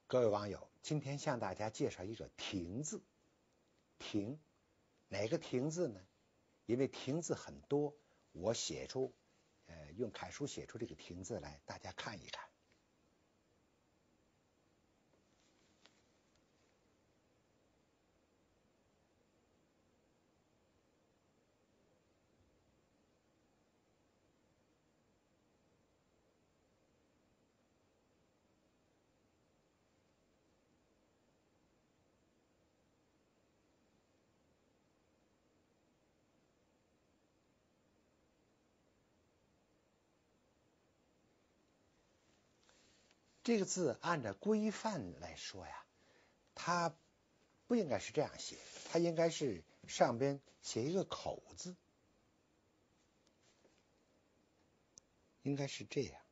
各位网友，今天向大家介绍一个亭字。亭，哪个亭字呢？因为亭字很多，我用楷书写出这个亭字来，大家看一看。这个字按照规范来说呀，它不应该是这样写，它应该是上边写一个口字，应该是这样。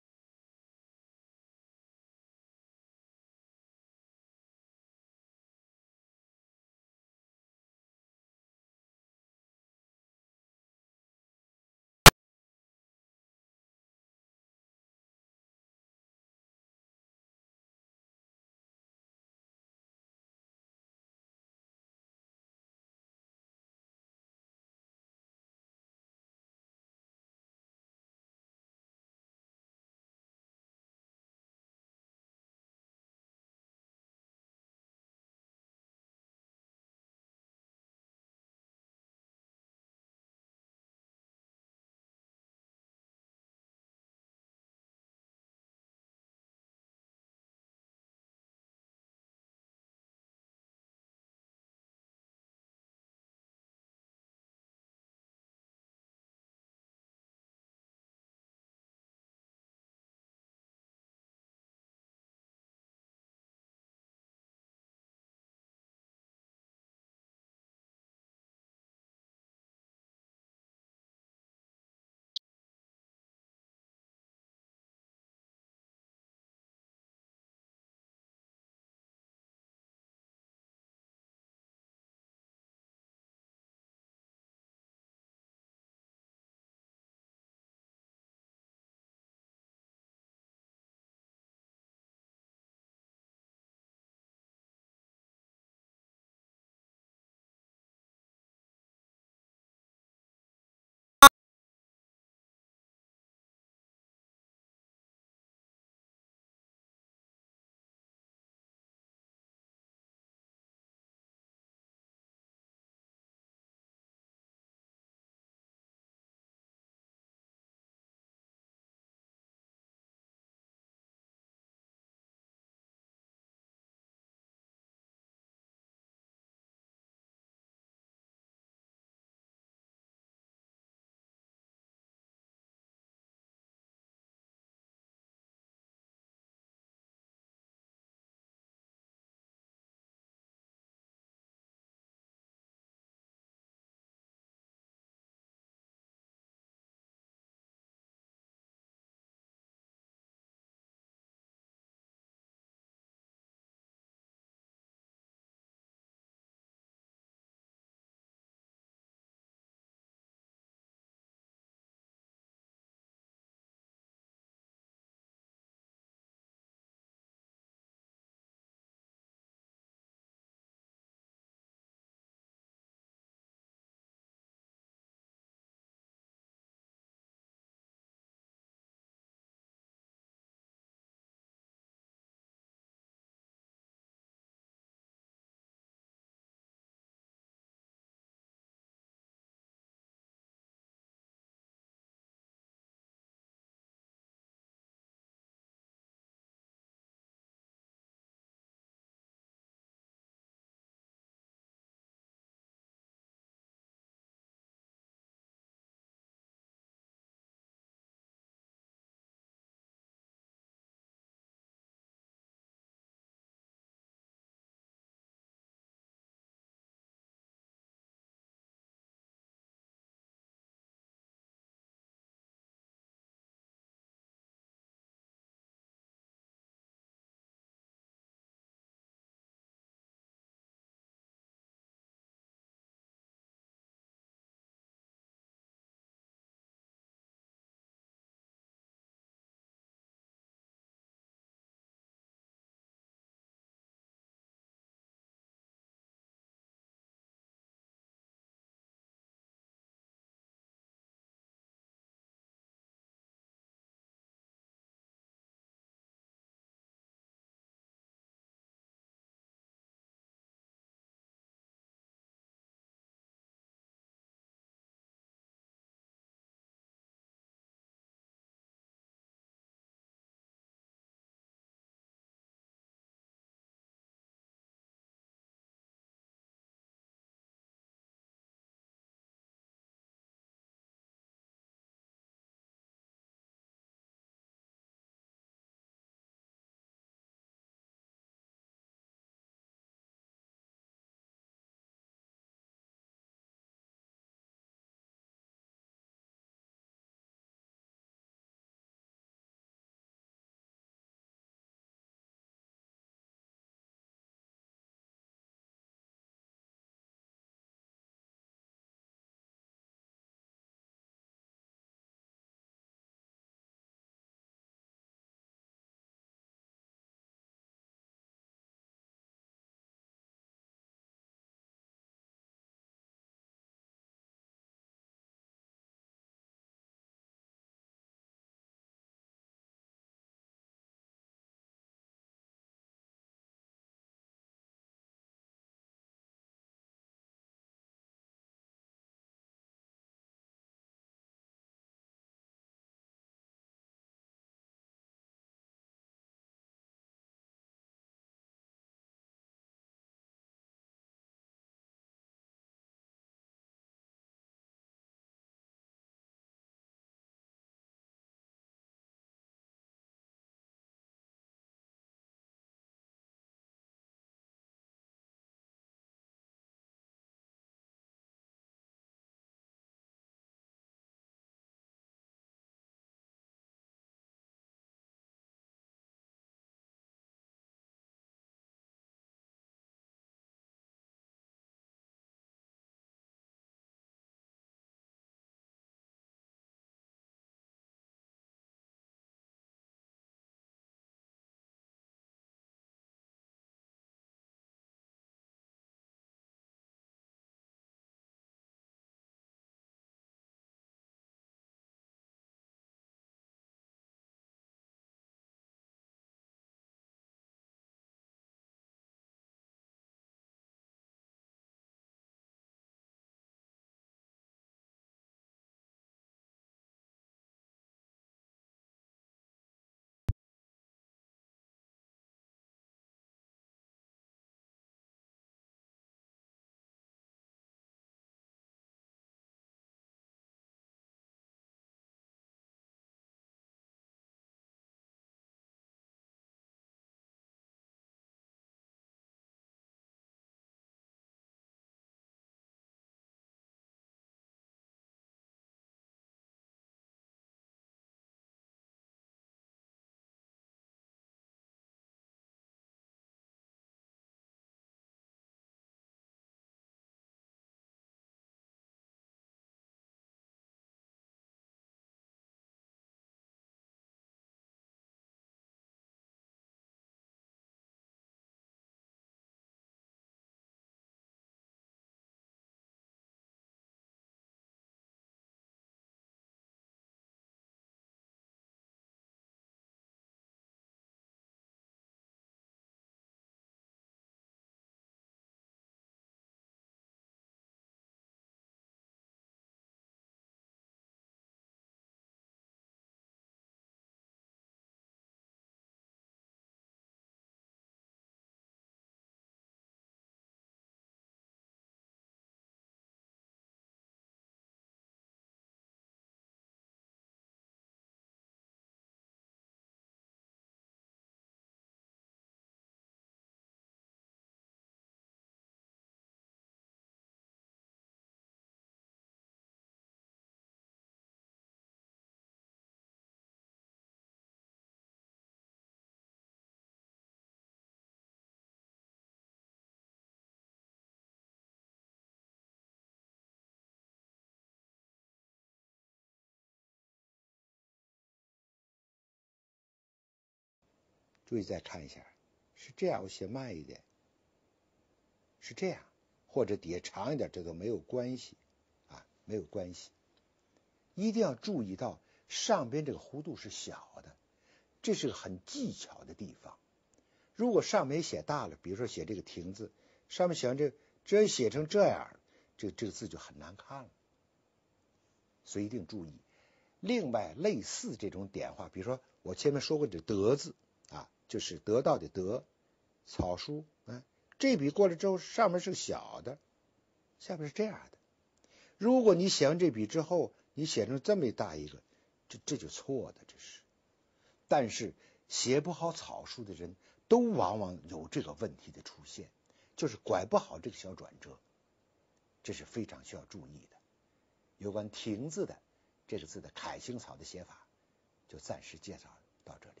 注意再看一下，是这样，我写慢一点，是这样，或者底下长一点，这都没有关系啊，没有关系。一定要注意到上边这个弧度是小的，这是个很技巧的地方。如果上面写大了，比如说写这个亭字，上面写这写成这样，这个字就很难看了，所以一定注意。另外，类似这种点画，比如说我前面说过这得字啊，就是得到的得，草书，这笔过来之后，上面是个小的，下面是这样的。如果你写完这笔之后，你写成这么大一个，这就错的，这是。但是写不好草书的人，都往往有这个问题的出现，就是拐不好这个小转折，这是非常需要注意的。有关亭字的这个字的楷行草的写法，就暂时介绍到这里。